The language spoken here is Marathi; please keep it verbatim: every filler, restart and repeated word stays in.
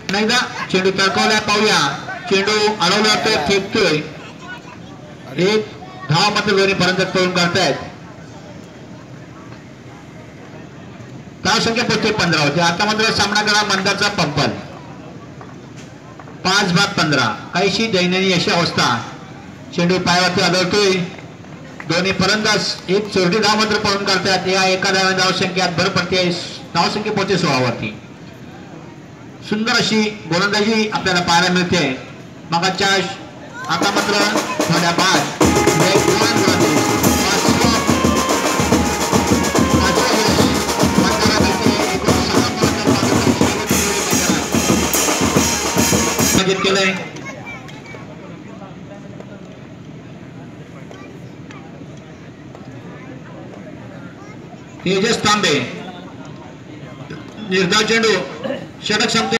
एकदा चेंडू तडकवलाय, पाहूया चेंडू अडवला जातोय, फेकतोय. एक धाव मात्र दोन्ही फलंदाज पळून काढतायत. धाव संख्या पोहोचते पंधरा होती. आता मात्र सामना करा मंदारचा पंपल. पाच बाद पंधरा, काहीशी दयनीय अशी अवस्था. चेंडू पायावरती आदळतोय. दोन्ही फलंदाज एक चोरटी धाव मात्र पळून काढतात. या एका धाव धाव संख्यात भर पडते. धाव संख्या पोहोचते सोळावरती. सुंदर अशी गोलंदाजी आपल्याला पाहायला मिळते. मागाच्या आता मात्र थोड्या बाद केलंय. तेजस तांबे निर्धाव चेंडू षटक संपते.